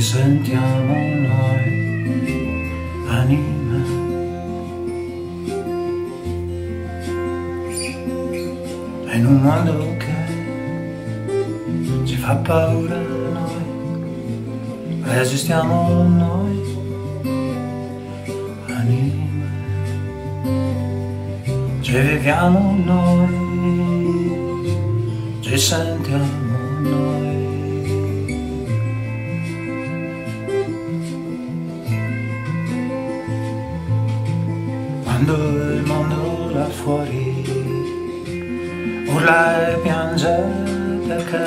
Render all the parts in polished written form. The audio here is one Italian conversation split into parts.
sentiamo noi anime. E in un mondo che ci fa paura noi resistiamo noi anime. Ci viviamo noi, ci sentiamo noi. Quando il mondo là fuori urla e piange perché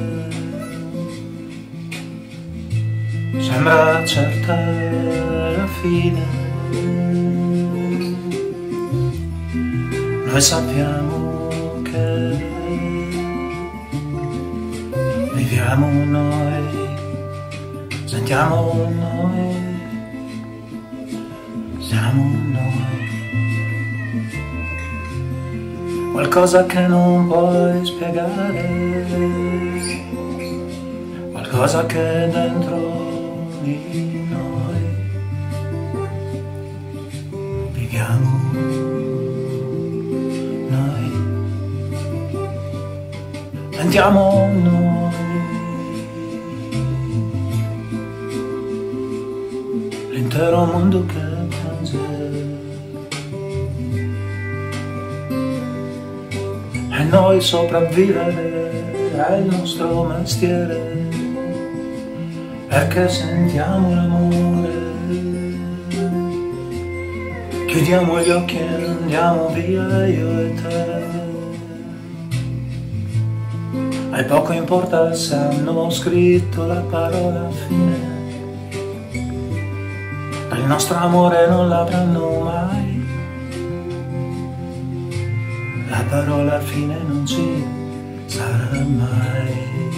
sembra certa la fine, noi sappiamo che viviamo noi, sentiamo noi, siamo noi. Qualcosa che non puoi spiegare, qualcosa che è dentro di noi. Viviamo noi, sentiamo noi. L'intero mondo che piange e noi sopravvivere è il nostro mestiere, perché sentiamo l'amore. Chiudiamo gli occhi e andiamo via io e te, e poco importa se hanno scritto la parola fine, il nostro amore non l'avranno mai. La parola fine non ci sarà mai.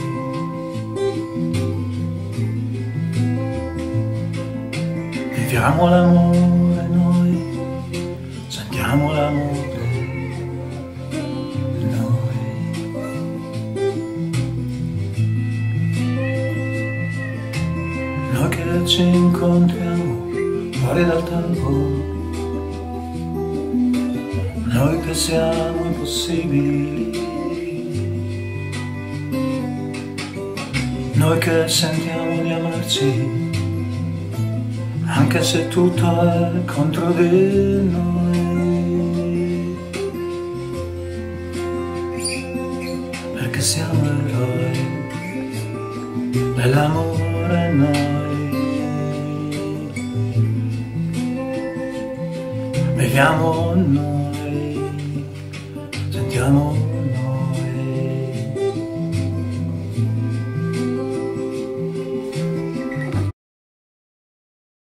Viviamo l'amore noi, sentiamo l'amore noi. Noi che ci incontriamo fuori dal tempo, noi che siamo impossibili, noi che sentiamo di amarci, anche se tutto è contro di noi, perché siamo eroi dell'amore noi. Viviamo noi, sentiamo